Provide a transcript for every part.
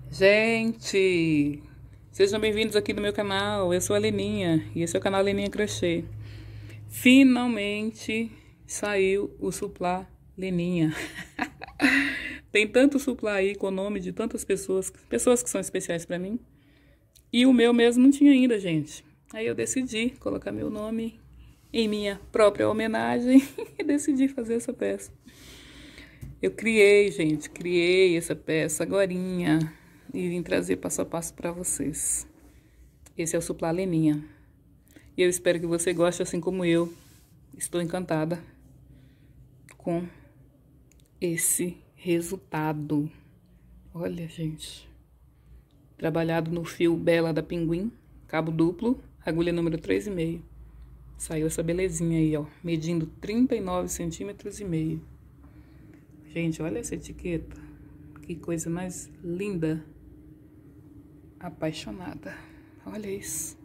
Gente, sejam bem-vindos aqui no meu canal. Eu sou a Leninha e esse é o canal Leninha Crochê. Finalmente saiu o suplá Leninha. Tem tanto suplá aí com o nome de tantas pessoas que são especiais pra mim. E o meu mesmo não tinha ainda, gente. Aí eu decidi colocar meu nome em minha própria homenagem e decidi fazer essa peça. Eu criei, gente, criei essa peça agorinha e vim trazer passo a passo para vocês. Esse é o suplá Leninha. E eu espero que você goste assim como eu. Estou encantada com esse resultado. Olha, gente. Trabalhado no fio Bela da Pinguim, cabo duplo, agulha número 3,5. Saiu essa belezinha aí, ó, medindo 39,5 centímetros. Gente, olha essa etiqueta. Que coisa mais linda. Apaixonada. Olha isso.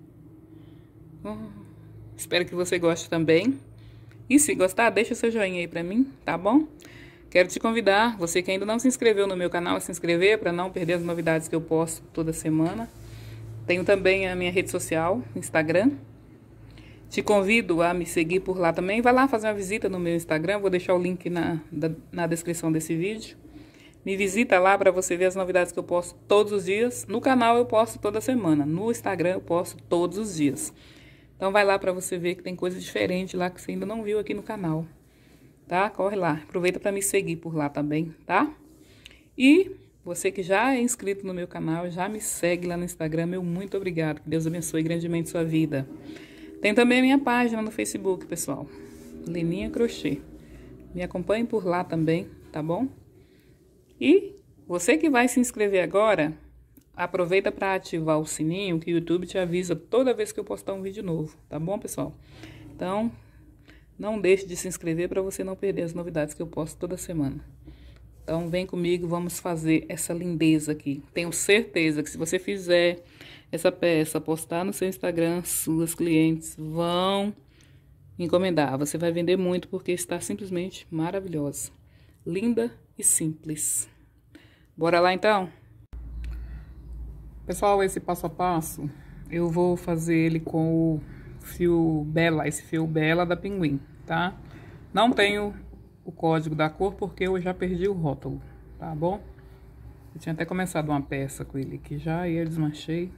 Espero que você goste também. E se gostar, deixa seu joinha aí pra mim, tá bom? Quero te convidar, você que ainda não se inscreveu no meu canal, a se inscrever para não perder as novidades que eu posto toda semana. Tenho também a minha rede social, Instagram. Te convido a me seguir por lá também. Vai lá fazer uma visita no meu Instagram, vou deixar o link na descrição desse vídeo. Me visita lá para você ver as novidades que eu posto todos os dias. No canal eu posto toda semana, no Instagram eu posto todos os dias. Então vai lá para você ver que tem coisa diferente lá que você ainda não viu aqui no canal. Tá? Corre lá, aproveita para me seguir por lá também, tá? E você que já é inscrito no meu canal, já me segue lá no Instagram, meu muito obrigado. Que Deus abençoe grandemente sua vida. Tem também a minha página no Facebook, pessoal. Leninha Crochê. Me acompanhe por lá também, tá bom? E você que vai se inscrever agora, aproveita para ativar o sininho que o YouTube te avisa toda vez que eu postar um vídeo novo, tá bom, pessoal? Então, não deixe de se inscrever para você não perder as novidades que eu posto toda semana. Então, vem comigo, vamos fazer essa lindeza aqui. Tenho certeza que se você fizer essa peça, postar no seu Instagram, suas clientes vão encomendar. Você vai vender muito porque está simplesmente maravilhosa. Linda e simples. Bora lá, então? Pessoal, esse passo a passo, eu vou fazer ele com o fio Bela, esse fio Bela da Pinguim, tá? Não tenho o código da cor porque eu já perdi o rótulo, tá bom? Eu tinha até começado uma peça com ele aqui já e eu desmanchei.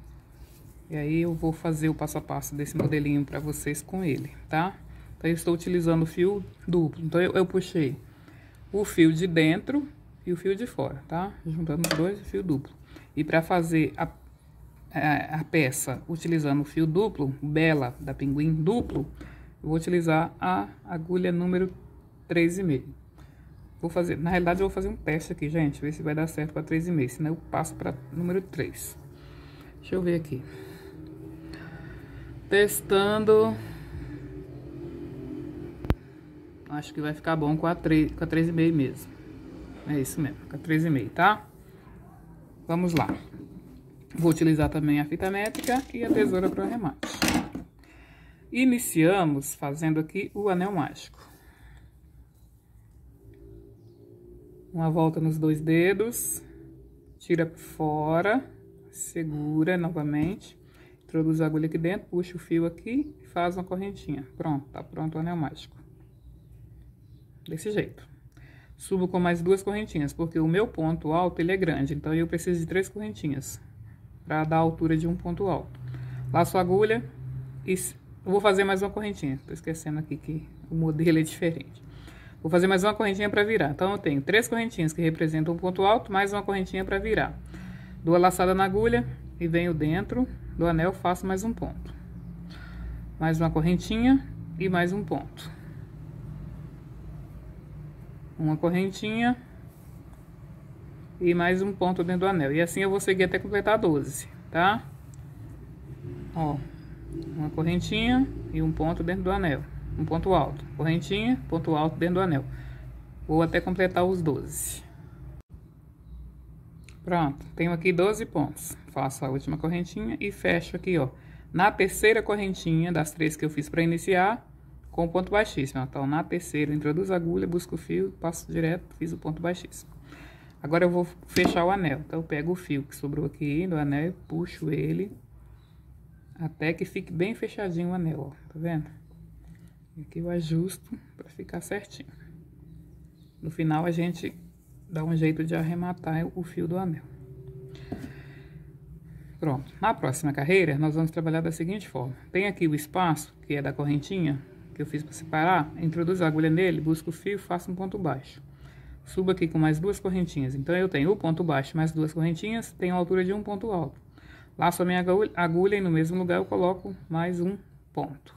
E aí eu vou fazer o passo a passo desse modelinho pra vocês com ele, tá? Então eu estou utilizando o fio duplo, então eu puxei o fio de dentro e o fio de fora, tá? Juntando os dois, o fio duplo. E pra fazer a peça utilizando o fio duplo, Bela da Pinguim duplo, eu vou utilizar a agulha número 3,5. Vou fazer, na realidade eu vou fazer um teste aqui, gente, ver se vai dar certo para 3,5, senão eu passo para número 3. Deixa eu ver aqui. Testando. Acho que vai ficar bom com a 3,5 mesmo. É isso mesmo, com a 3,5, tá? Vamos lá. Vou utilizar também a fita métrica e a tesoura para o arremate. Iniciamos fazendo aqui o anel mágico. Uma volta nos dois dedos, tira por fora, segura novamente, introduz a agulha aqui dentro, puxa o fio aqui e faz uma correntinha. Pronto, tá pronto o anel mágico. Desse jeito. Subo com mais 2 correntinhas, porque o meu ponto alto ele é grande, então eu preciso de 3 correntinhas para dar a altura de um ponto alto. Laço a agulha e eu vou fazer mais uma correntinha. Tô esquecendo aqui que o modelo é diferente. Vou fazer mais uma correntinha para virar. Então eu tenho 3 correntinhas que representam um ponto alto, mais uma correntinha para virar. Dou a laçada na agulha e venho dentro do anel, faço mais um ponto. Mais uma correntinha e mais um ponto. Uma correntinha e mais um ponto dentro do anel. E assim eu vou seguir até completar 12, tá? Ó, uma correntinha e um ponto dentro do anel. Um ponto alto, correntinha, ponto alto dentro do anel. Vou até completar os 12. Pronto, tenho aqui 12 pontos. Faço a última correntinha e fecho aqui, ó. Na terceira correntinha das 3 que eu fiz para iniciar, com o ponto baixíssimo. Então, na terceira, introduzo a agulha, busco o fio, passo direto, fiz o ponto baixíssimo. Agora eu vou fechar o anel. Então, eu pego o fio que sobrou aqui do anel e puxo ele até que fique bem fechadinho o anel, ó. Tá vendo? E aqui eu ajusto pra ficar certinho. No final, a gente dá um jeito de arrematar o fio do anel. Pronto. Na próxima carreira, nós vamos trabalhar da seguinte forma. Tem aqui o espaço, que é da correntinha, que eu fiz para separar. Introduzo a agulha nele, busco o fio, faço um ponto baixo. Subo aqui com mais 2 correntinhas. Então, eu tenho o ponto baixo mais 2 correntinhas, tenho a altura de um ponto alto. Laço a minha agulha e no mesmo lugar eu coloco mais um ponto.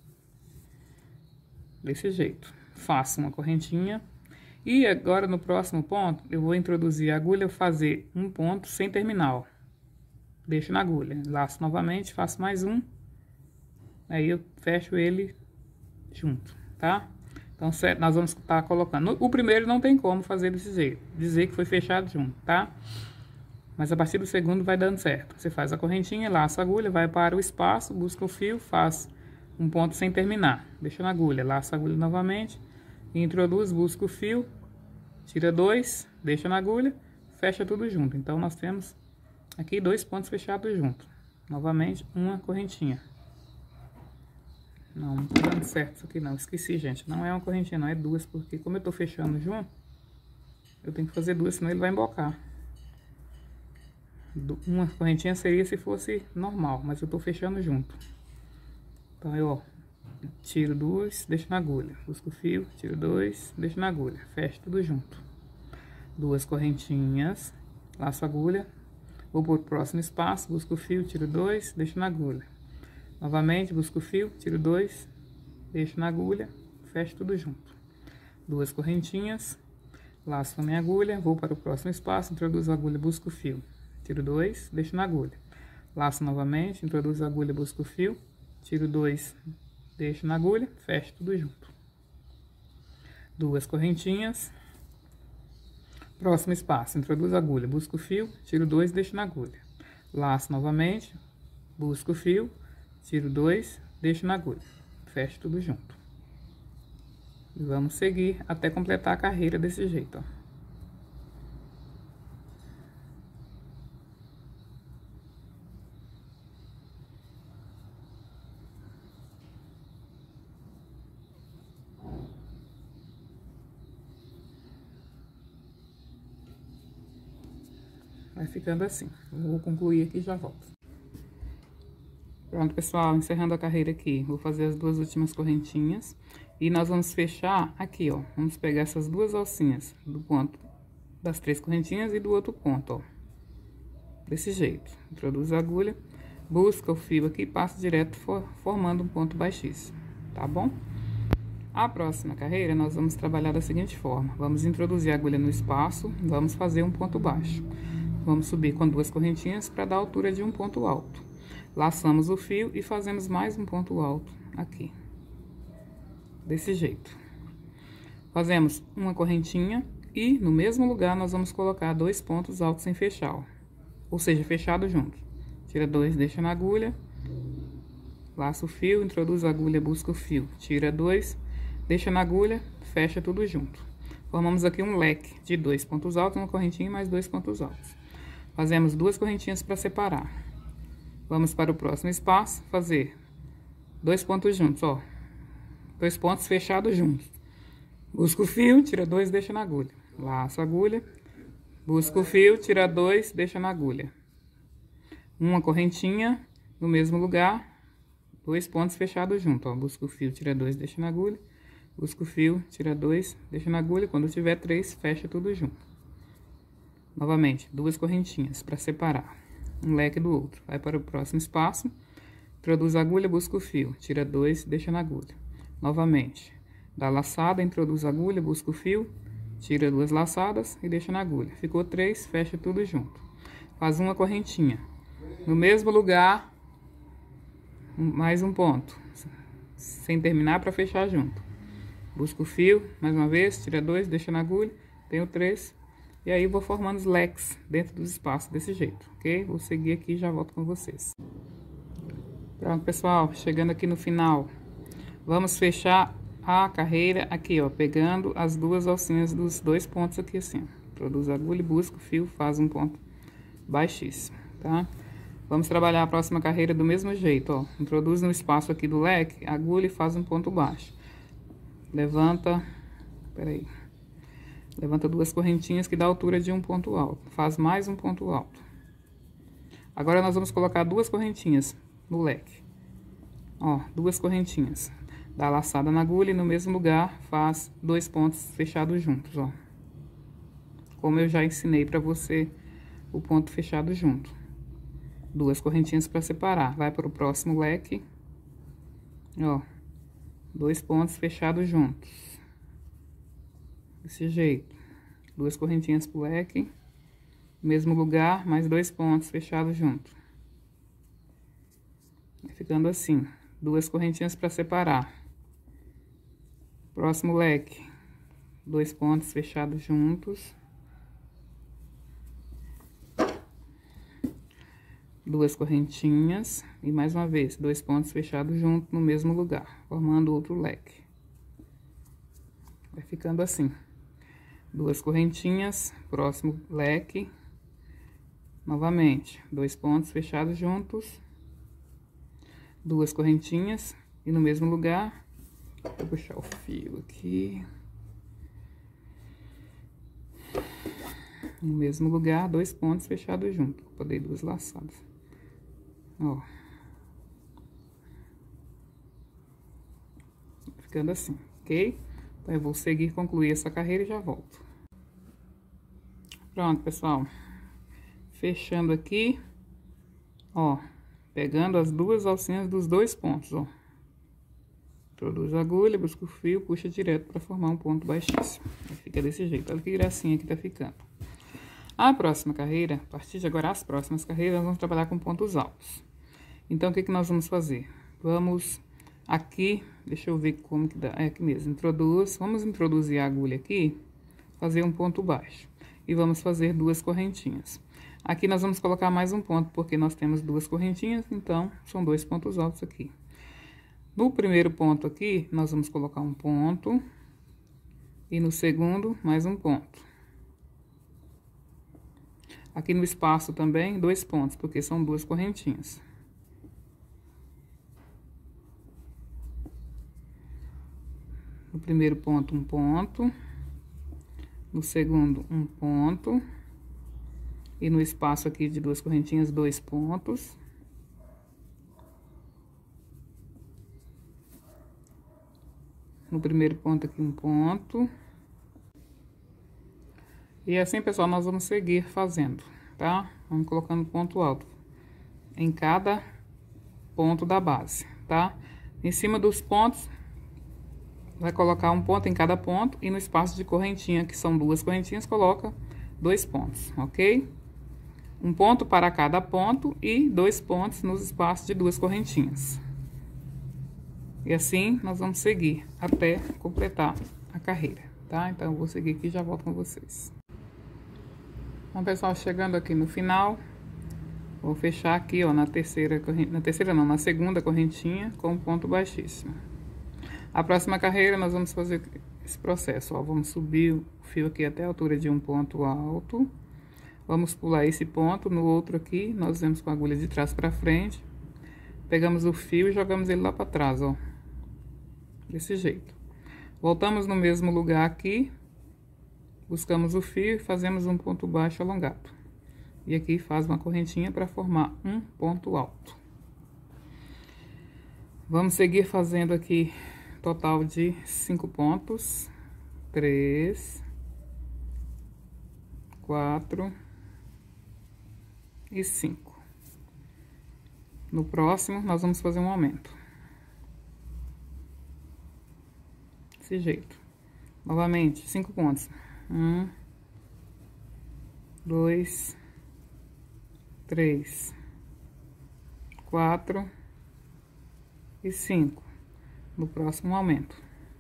Desse jeito. Faço uma correntinha. E agora, no próximo ponto, eu vou introduzir a agulha e fazer um ponto sem terminar, ó. Deixo na agulha, laço novamente, faço mais um. Aí eu fecho ele junto, tá? Então, nós vamos estar colocando. O primeiro não tem como fazer desse jeito, dizer que foi fechado junto, tá? Mas a partir do segundo vai dando certo. Você faz a correntinha, laça a agulha, vai para o espaço, busca o fio, faz um ponto sem terminar. Deixa na agulha, laça a agulha novamente, introduz, busca o fio, tira 2, deixa na agulha, fecha tudo junto. Então, nós temos aqui 2 pontos fechados juntos. Novamente, uma correntinha. Não tá dando certo isso aqui não. Esqueci, gente. Não é uma correntinha, não. É 2, porque como eu tô fechando junto, eu tenho que fazer 2, senão ele vai embocar. Uma correntinha seria se fosse normal, mas eu tô fechando junto. Então, eu, ó, tiro 2, deixo na agulha. Busco o fio, tiro 2, deixo na agulha. Fecho tudo junto. 2 correntinhas, laço a agulha. Vou para o próximo espaço, busco o fio, tiro 2, deixo na agulha. Novamente, busco o fio, tiro 2, deixo na agulha, fecho tudo junto. 2 correntinhas, laço a minha agulha, vou para o próximo espaço, introduzo a agulha, busco o fio, tiro 2, deixo na agulha. Laço novamente, introduzo a agulha, busco o fio, tiro 2, deixo na agulha, fecho tudo junto. 2 correntinhas. Próximo espaço, introduzo a agulha, busco o fio, tiro 2, deixo na agulha. Laço novamente, busco o fio, tiro 2, deixo na agulha. Fecho tudo junto. E vamos seguir até completar a carreira desse jeito, ó. Vai ficando assim. Vou concluir aqui e já volto. Pronto, pessoal, encerrando a carreira aqui. Vou fazer as 2 últimas correntinhas. E nós vamos fechar aqui, ó. Vamos pegar essas 2 alcinhas do ponto das 3 correntinhas e do outro ponto, ó. Desse jeito. Introduz a agulha, busca o fio aqui e passa direto formando um ponto baixíssimo, tá bom? A próxima carreira, nós vamos trabalhar da seguinte forma. Vamos introduzir a agulha no espaço, vamos fazer um ponto baixo. Vamos subir com 2 correntinhas para dar a altura de um ponto alto. Laçamos o fio e fazemos mais um ponto alto aqui. Desse jeito. Fazemos uma correntinha e no mesmo lugar nós vamos colocar 2 pontos altos sem fechar, ó. Ou seja, fechado junto. Tira 2, deixa na agulha. Laça o fio, introduz a agulha, busca o fio. Tira 2, deixa na agulha, fecha tudo junto. Formamos aqui um leque de 2 pontos altos, uma correntinha e mais 2 pontos altos. Fazemos 2 correntinhas para separar. Vamos para o próximo espaço, fazer 2 pontos juntos, ó. 2 pontos fechados juntos. Busca o fio, tira 2, deixa na agulha. Laço a agulha, busca o fio, tira 2, deixa na agulha. Uma correntinha no mesmo lugar, 2 pontos fechados juntos, ó. Busca o fio, tira 2, deixa na agulha. Busca o fio, tira 2, deixa na agulha. Quando tiver 3, fecha tudo junto. Novamente, 2 correntinhas para separar um leque do outro. Vai para o próximo espaço, introduz a agulha, busca o fio, tira 2, deixa na agulha. Novamente, dá laçada, introduz a agulha, busca o fio, tira 2 laçadas e deixa na agulha. Ficou 3, fecha tudo junto. Faz uma correntinha. No mesmo lugar, mais um ponto, sem terminar para fechar junto. Busca o fio, mais uma vez, tira 2, deixa na agulha, tenho 3. E aí, vou formando os leques dentro dos espaços desse jeito, ok? Vou seguir aqui e já volto com vocês. Pronto, pessoal, chegando aqui no final. Vamos fechar a carreira aqui, ó, pegando as 2 alcinhas dos 2 pontos aqui assim, ó. Introduz a agulha, busca o fio, faz um ponto baixíssimo, tá? Vamos trabalhar a próxima carreira do mesmo jeito, ó. Introduz no espaço aqui do leque, agulha e faz um ponto baixo. Levanta, peraí. Levanta 2 correntinhas que dá a altura de um ponto alto. Faz mais um ponto alto. Agora, nós vamos colocar 2 correntinhas no leque. Ó, 2 correntinhas. Dá a laçada na agulha e no mesmo lugar faz 2 pontos fechados juntos, ó. Como eu já ensinei pra você o ponto fechado junto. 2 correntinhas para separar. Vai para o próximo leque. Ó. 2 pontos fechados juntos. Desse jeito. 2 correntinhas pro leque. Mesmo lugar, mais 2 pontos fechados juntos. Vai ficando assim. 2 correntinhas para separar. Próximo leque. 2 pontos fechados juntos. 2 correntinhas e mais uma vez 2 pontos fechados junto no mesmo lugar, formando outro leque. Vai ficando assim. 2 correntinhas, próximo leque. Novamente, 2 pontos fechados juntos. 2 correntinhas e no mesmo lugar. Vou puxar o fio aqui. No mesmo lugar, 2 pontos fechados juntos. Vou poder 2 laçadas. Ó. Ficando assim, ok? Então, eu vou seguir, concluir essa carreira e já volto. Pronto, pessoal. Fechando aqui, ó. Pegando as 2 alcinhas dos 2 pontos, ó. Introduz a agulha, busca o fio, puxa direto para formar um ponto baixíssimo. Aí fica desse jeito. Olha que gracinha que tá ficando. A próxima carreira, a partir de agora, as próximas carreiras, nós vamos trabalhar com pontos altos. Então, o que que nós vamos fazer? Vamos aqui, deixa eu ver como que dá, é aqui mesmo, vamos introduzir a agulha aqui, fazer um ponto baixo. E vamos fazer 2 correntinhas. Aqui nós vamos colocar mais um ponto, porque nós temos 2 correntinhas, então, são 2 pontos altos aqui. No primeiro ponto aqui, nós vamos colocar um ponto, e no segundo, mais um ponto. Aqui no espaço também, 2 pontos, porque são 2 correntinhas. No primeiro ponto, um ponto. No segundo, um ponto. E no espaço aqui de 2 correntinhas, 2 pontos. No primeiro ponto aqui, um ponto. E assim, pessoal, nós vamos seguir fazendo, tá? Vamos colocando ponto alto em cada ponto da base, tá? Em cima dos pontos, vai colocar um ponto em cada ponto e no espaço de correntinha, que são 2 correntinhas, coloca 2 pontos, ok? Um ponto para cada ponto e 2 pontos nos espaços de 2 correntinhas. E assim, nós vamos seguir até completar a carreira, tá? Então, eu vou seguir aqui e já volto com vocês. Bom, pessoal, chegando aqui no final, vou fechar aqui, ó, na segunda correntinha com um ponto baixíssimo. A próxima carreira, nós vamos fazer esse processo, ó. Vamos subir o fio aqui até a altura de um ponto alto. Vamos pular esse ponto, no outro aqui, nós vamos com a agulha de trás pra frente. Pegamos o fio e jogamos ele lá pra trás, ó. Desse jeito. Voltamos no mesmo lugar aqui. Buscamos o fio e fazemos um ponto baixo alongado. E aqui faz uma correntinha para formar um ponto alto. Vamos seguir fazendo aqui total de 5 pontos. 3, 4 e 5. No próximo, nós vamos fazer um aumento. Desse jeito. Novamente, 5 pontos. 1, 2, 3, 4 e 5. No próximo aumento.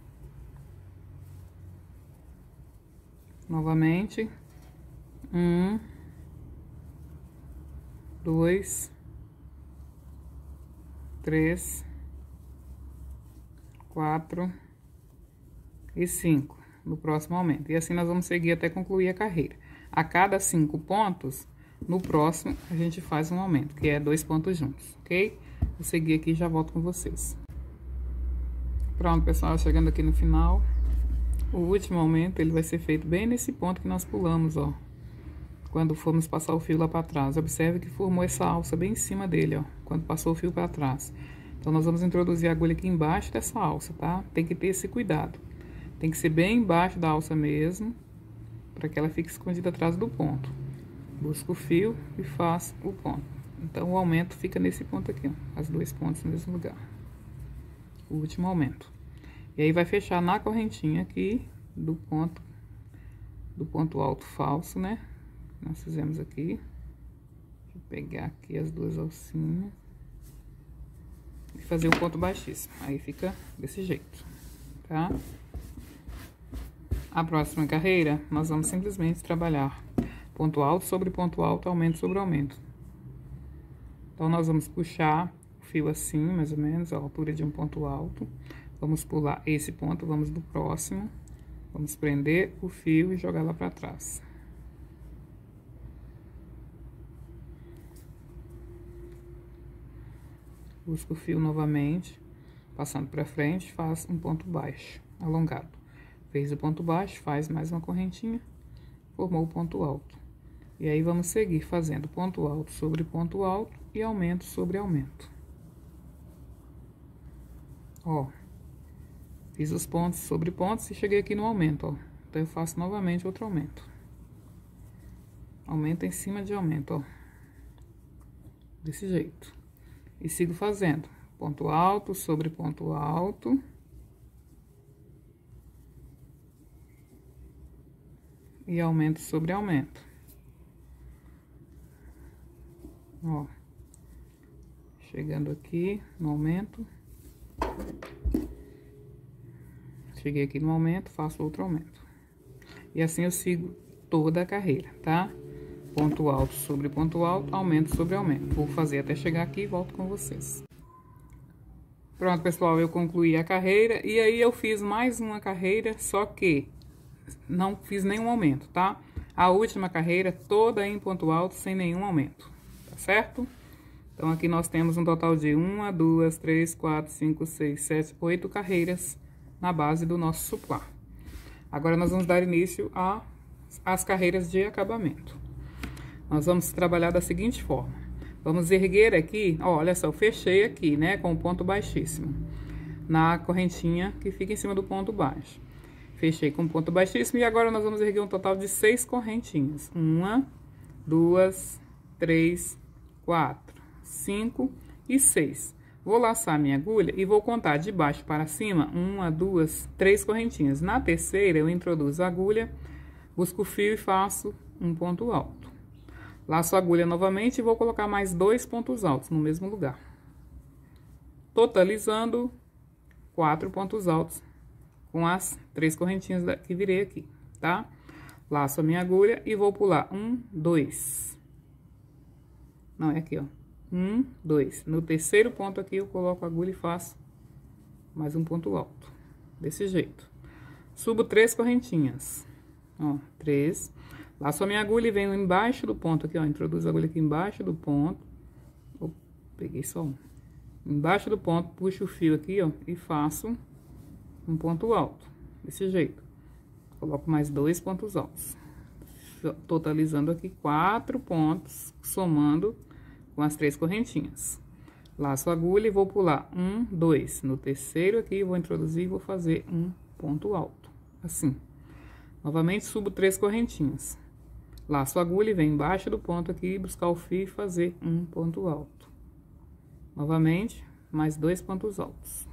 Novamente. 1, 2, 3, 4 e 5 no próximo aumento. E assim nós vamos seguir até concluir a carreira. A cada 5 pontos, no próximo, a gente faz um aumento, que é 2 pontos juntos, ok? Vou seguir aqui e já volto com vocês. Pronto, pessoal, chegando aqui no final. O último aumento, ele vai ser feito bem nesse ponto que nós pulamos, ó. Quando formos passar o fio lá pra trás. Observe que formou essa alça bem em cima dele, ó. Quando passou o fio pra trás. Então, nós vamos introduzir a agulha aqui embaixo dessa alça, tá? Tem que ter esse cuidado. Tem que ser bem embaixo da alça mesmo, para que ela fique escondida atrás do ponto. Busca o fio e faz o ponto. Então, o aumento fica nesse ponto aqui, ó. As 2 pontas no mesmo lugar. O último aumento. E aí, vai fechar na correntinha aqui do ponto alto falso, né? Nós fizemos aqui. Deixa eu pegar aqui as 2 alcinhas. E fazer o ponto baixíssimo. Aí, fica desse jeito, tá? A próxima carreira, nós vamos simplesmente trabalhar ponto alto sobre ponto alto, aumento sobre aumento. Então, nós vamos puxar o fio assim, mais ou menos, a altura de um ponto alto. Vamos pular esse ponto, vamos do próximo. Vamos prender o fio e jogar lá pra trás. Busca o fio novamente, passando pra frente, faz um ponto baixo, alongado. Fez o ponto baixo, faz mais uma correntinha, formou o ponto alto. E aí, vamos seguir fazendo ponto alto sobre ponto alto e aumento sobre aumento. Ó, fiz os pontos sobre pontos e cheguei aqui no aumento, ó. Então, eu faço novamente outro aumento. Aumento em cima de aumento, ó. Desse jeito. E sigo fazendo ponto alto sobre ponto alto. E aumento sobre aumento. Ó. Chegando aqui no aumento. Cheguei aqui no aumento, faço outro aumento. E assim eu sigo toda a carreira, tá? Ponto alto sobre ponto alto, aumento sobre aumento. Vou fazer até chegar aqui e volto com vocês. Pronto, pessoal, eu concluí a carreira. E aí, eu fiz mais uma carreira, só que não fiz nenhum aumento, tá? A última carreira toda em ponto alto, sem nenhum aumento, tá certo? Então, aqui nós temos um total de 1, 2, 3, 4, 5, 6, 7, 8 carreiras na base do nosso suplá. Agora, nós vamos dar início às carreiras de acabamento. Nós vamos trabalhar da seguinte forma. Vamos erguer aqui, ó, olha só, eu fechei aqui, né, com o ponto baixíssimo, na correntinha que fica em cima do ponto baixo. Fechei com ponto baixíssimo e agora nós vamos erguer um total de 6 correntinhas. 1, 2, 3, 4, 5 e 6. Vou laçar minha agulha e vou contar de baixo para cima 1, 2, 3 correntinhas. Na terceira, eu introduzo a agulha, busco o fio e faço um ponto alto. Laço a agulha novamente e vou colocar mais 2 pontos altos no mesmo lugar. Totalizando 4 pontos altos com as 3 correntinhas que virei aqui, tá? Laço a minha agulha e vou pular 1, 2. Não, é aqui, ó. 1, 2. No terceiro ponto aqui, eu coloco a agulha e faço mais um ponto alto. Desse jeito. Subo 3 correntinhas. Ó, 3. Laço a minha agulha e venho embaixo do ponto aqui, ó. Introduzo a agulha aqui embaixo do ponto. Opa, peguei só um. Embaixo do ponto, puxo o fio aqui, ó, e faço um ponto alto. Desse jeito. Coloco mais 2 pontos altos. Totalizando aqui 4 pontos, somando com as 3 correntinhas. Laço a agulha e vou pular 1, 2. No terceiro aqui, vou introduzir e vou fazer um ponto alto. Assim. Novamente, subo 3 correntinhas. Laço a agulha e venho embaixo do ponto aqui, buscar o fio e fazer um ponto alto. Novamente, mais 2 pontos altos.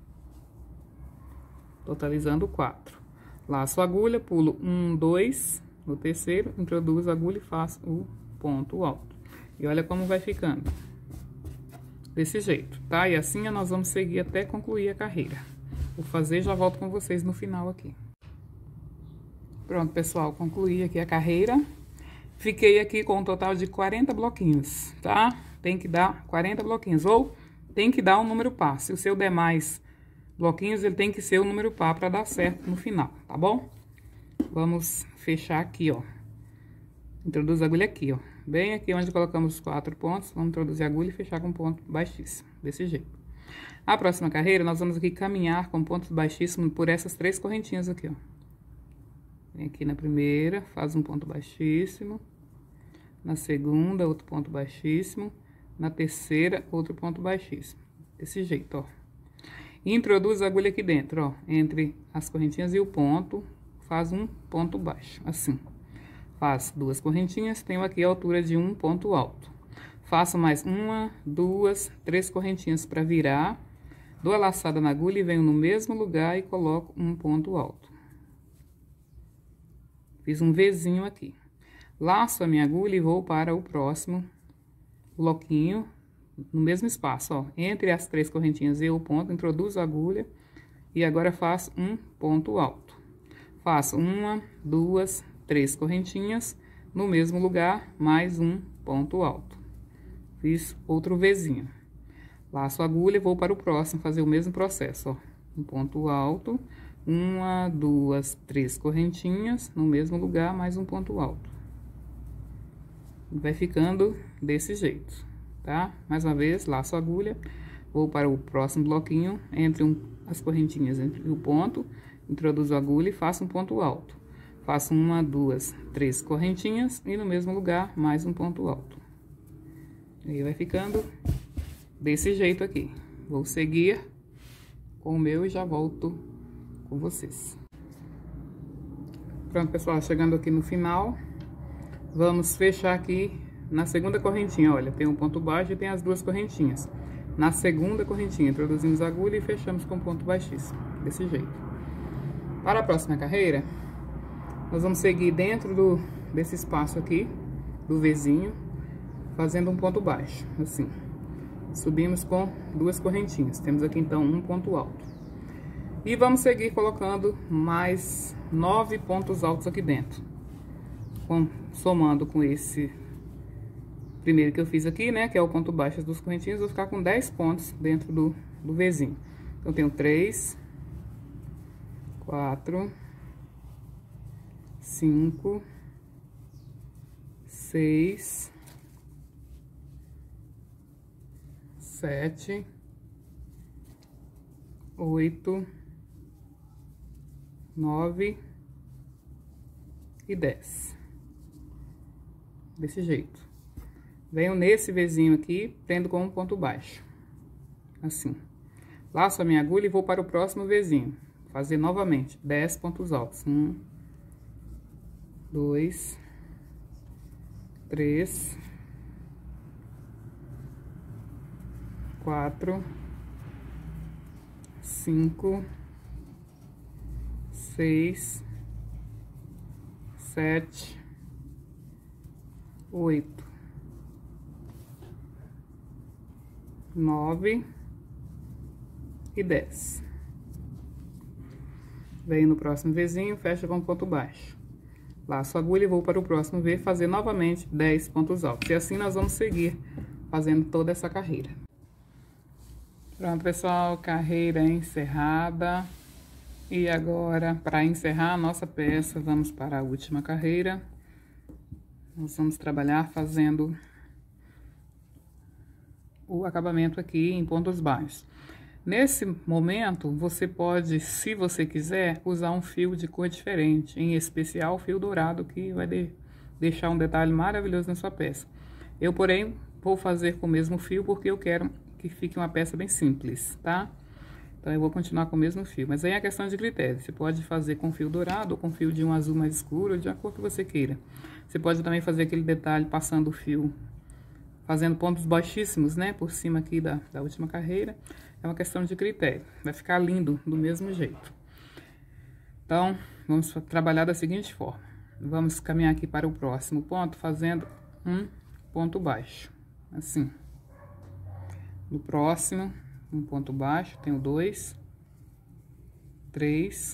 Totalizando 4. Laço a agulha, pulo 1, 2. No terceiro, introduzo a agulha e faço o ponto alto. E olha como vai ficando. Desse jeito, tá? E assim nós vamos seguir até concluir a carreira. Vou fazer e já volto com vocês no final aqui. Pronto, pessoal, concluí aqui a carreira. Fiquei aqui com um total de 40 bloquinhos, tá? Tem que dar 40 bloquinhos, ou tem que dar um número par. Se o seu der mais bloquinhos, ele tem que ser o número par para dar certo no final, tá bom? Vamos fechar aqui, ó. Introduz a agulha aqui, ó. Bem aqui onde colocamos os 4 pontos, vamos introduzir a agulha e fechar com ponto baixíssimo, desse jeito. A próxima carreira, nós vamos aqui caminhar com pontos baixíssimos por essas 3 correntinhas aqui, ó. Vem aqui na primeira, faz um ponto baixíssimo. Na segunda, outro ponto baixíssimo. Na terceira, outro ponto baixíssimo. Desse jeito, ó. E introduz a agulha aqui dentro, ó. Entre as correntinhas e o ponto, faz um ponto baixo, assim. Faz 2 correntinhas, tenho aqui a altura de um ponto alto. Faço mais 1, 2, 3 correntinhas para virar. Dou a laçada na agulha e venho no mesmo lugar e coloco um ponto alto. Fiz um Vzinho aqui. Laço a minha agulha e vou para o próximo bloquinho, no mesmo espaço, ó. Entre as 3 correntinhas e o ponto, introduzo a agulha e agora faço um ponto alto. Faço 1, 2, 3 correntinhas, no mesmo lugar, mais um ponto alto. Fiz outro Vzinho. Laço a agulha e vou para o próximo, fazer o mesmo processo, ó. Um ponto alto, 1, 2, 3 correntinhas, no mesmo lugar, mais um ponto alto. Vai ficando desse jeito, tá? Mais uma vez, laço a agulha, vou para o próximo bloquinho, entre as correntinhas entre o ponto, introduzo a agulha e faço um ponto alto. Faço 1, 2, 3 correntinhas e no mesmo lugar, mais um ponto alto. Aí vai ficando desse jeito aqui. Vou seguir com o meu e já volto com vocês. Pronto, pessoal, chegando aqui no final, vamos fechar aqui na segunda correntinha. Olha, tem um ponto baixo e tem as 2 correntinhas. Na segunda correntinha, introduzimos a agulha e fechamos com ponto baixíssimo, desse jeito. Para a próxima carreira, nós vamos seguir dentro desse espaço aqui, do Vzinho, fazendo um ponto baixo, assim. Subimos com 2 correntinhas. Temos aqui, então, um ponto alto. E vamos seguir colocando mais 9 pontos altos aqui dentro. Somando com esse primeiro que eu fiz aqui, né, que é o ponto baixo das 2 correntinhas, vou ficar com 10 pontos dentro do Vzinho. Então, eu tenho 3, 4, 5, 6, 7, 8, 9 e 10. Desse jeito. Venho nesse Vzinho aqui, prendo com um ponto baixo. Assim. Laço a minha agulha e vou para o próximo Vzinho. Fazer novamente 10 pontos altos. 1, 2, 3, 4, 5, 6, 7, 8, 9 e 10. Venho no próximo Vzinho, fecho com ponto baixo. Laço a agulha e vou para o próximo V, fazer novamente 10 pontos altos. E assim nós vamos seguir fazendo toda essa carreira. Pronto, pessoal, carreira encerrada. E agora, para encerrar a nossa peça, vamos para a última carreira. Nós vamos trabalhar fazendo o acabamento aqui em pontos baixos. Nesse momento, você pode, se você quiser, usar um fio de cor diferente, em especial o fio dourado, que vai deixar um detalhe maravilhoso na sua peça. Eu, porém, vou fazer com o mesmo fio porque eu quero que fique uma peça bem simples, tá? Então, eu vou continuar com o mesmo fio, mas aí é questão de critério. Você pode fazer com fio dourado ou com fio de um azul mais escuro, de a cor que você queira. Você pode também fazer aquele detalhe passando o fio, fazendo pontos baixíssimos, né, por cima aqui da última carreira. É uma questão de critério. Vai ficar lindo do mesmo jeito. Então, vamos trabalhar da seguinte forma. Vamos caminhar aqui para o próximo ponto, fazendo um ponto baixo, assim. No próximo, um ponto baixo, tenho 2, 3,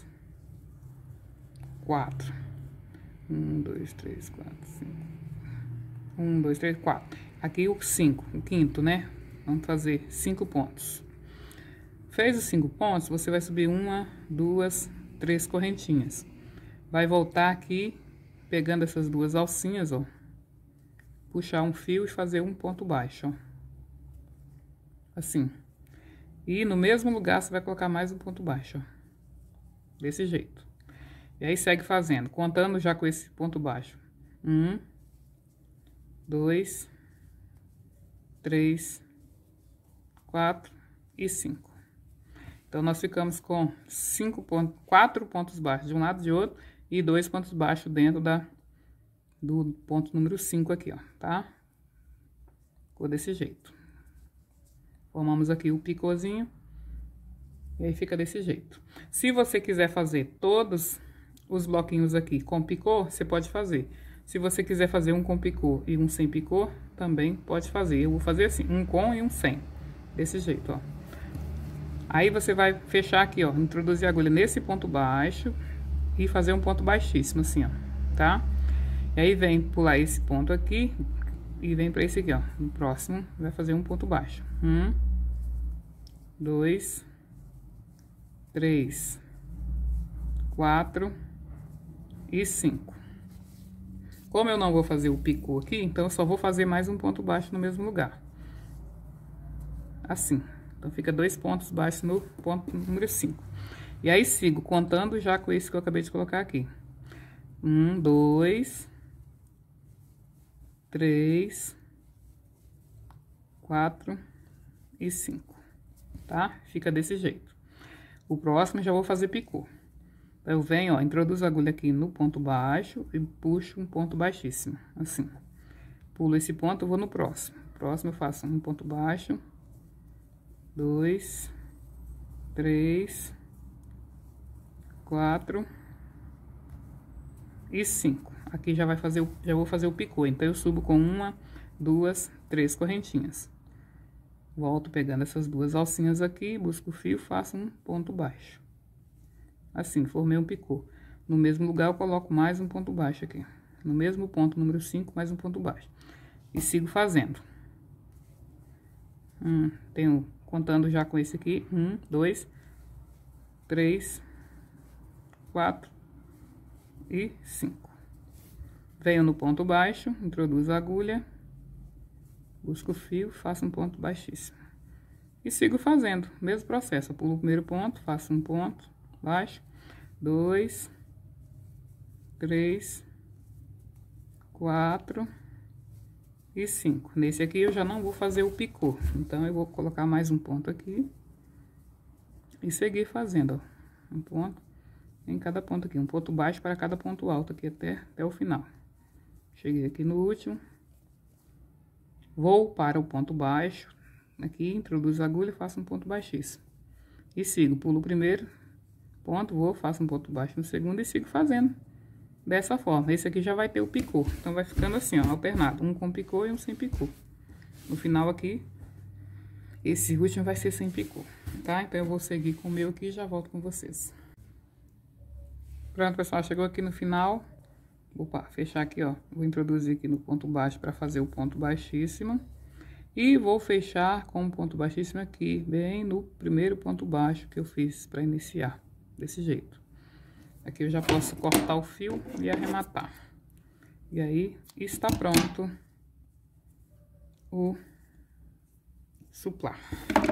4. 1, 2, 3, 4, 5. 1, 2, 3, 4. Aqui o 5, o quinto, né? Vamos fazer 5 pontos. Fez os 5 pontos, você vai subir 1, 2, 3 correntinhas. Vai voltar aqui, pegando essas 2 alcinhas, ó. puxar um fio e fazer um ponto baixo, ó. Assim. E no mesmo lugar você vai colocar mais um ponto baixo, ó. Desse jeito. E aí segue fazendo, contando já com esse ponto baixo. 1, 2, 3, 4 e 5. Então, nós ficamos com 4 pontos baixos de um lado e de outro e 2 pontos baixos dentro do ponto número 5 aqui, ó, tá? Ficou desse jeito. Formamos aqui o picôzinho e aí fica desse jeito. Se você quiser fazer todos os bloquinhos aqui com picô, você pode fazer. Se você quiser fazer um com picô e um sem picô, também pode fazer. Eu vou fazer assim, um com e um sem. Desse jeito, ó. Aí você vai fechar aqui, ó, introduzir a agulha nesse ponto baixo e fazer um ponto baixíssimo, assim, ó, tá? E aí vem pular esse ponto aqui e vem pra esse aqui, ó. No próximo, vai fazer um ponto baixo. 1, 2, 3, 4 e 5. Como eu não vou fazer o picô aqui, então eu só vou fazer mais um ponto baixo no mesmo lugar. Assim. Então, fica 2 pontos baixos no ponto número 5. E aí, sigo contando já com esse que eu acabei de colocar aqui. 1, 2, 3, 4 e 5, tá? Fica desse jeito. O próximo já vou fazer picô. Eu venho, ó, introduzo a agulha aqui no ponto baixo e puxo um ponto baixíssimo, assim. Pulo esse ponto, eu vou no próximo. Próximo eu faço um ponto baixo, 2, 3, 4 e 5. Aqui já vai fazer, já vou fazer o picô, então eu subo com 1, 2, 3 correntinhas. Volto pegando essas 2 alcinhas aqui, busco o fio, faço um ponto baixo. Assim, formei um picô. No mesmo lugar eu coloco mais um ponto baixo aqui. No mesmo ponto número 5, mais um ponto baixo. E sigo fazendo. Tenho, contando já com esse aqui, 1, 2, 3, 4 e 5. Venho no ponto baixo, introduzo a agulha, busco o fio, faço um ponto baixíssimo. E sigo fazendo, mesmo processo. Eu pulo o primeiro ponto, faço um ponto baixo, 2, 3, 4 e 5. Nesse aqui eu já não vou fazer o picô, então eu vou colocar mais um ponto aqui e seguir fazendo, ó, um ponto em cada ponto aqui, um ponto baixo para cada ponto alto aqui até o final. Cheguei aqui no último, vou para o ponto baixo, aqui introduzo a agulha e faço um ponto baixíssimo. E sigo, pulo o primeiro ponto, vou, faço um ponto baixo no segundo e sigo fazendo dessa forma. Esse aqui já vai ter o picô, então vai ficando assim, ó, alternado, um com picô e um sem picô. No final aqui, esse último vai ser sem picô, tá? Então eu vou seguir com o meu aqui e já volto com vocês. Pronto, pessoal, chegou aqui no final. Opa, fechar aqui, ó, vou introduzir aqui no ponto baixo para fazer o ponto baixíssimo. E vou fechar com um ponto baixíssimo aqui, bem no primeiro ponto baixo que eu fiz para iniciar, desse jeito. Aqui eu já posso cortar o fio e arrematar. E aí, está pronto o suplá.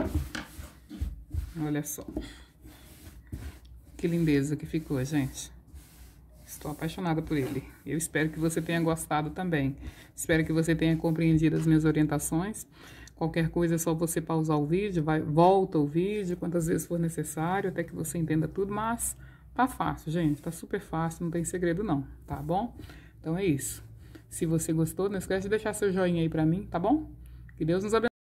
Olha só. Que lindeza que ficou, gente. Estou apaixonada por ele. Eu espero que você tenha gostado também. Espero que você tenha compreendido as minhas orientações. Qualquer coisa é só você pausar o vídeo, volta o vídeo quantas vezes for necessário, até que você entenda tudo, mas tá fácil, gente, tá super fácil, não tem segredo não, tá bom? Então é isso. Se você gostou, não esquece de deixar seu joinha aí pra mim, tá bom? Que Deus nos abençoe.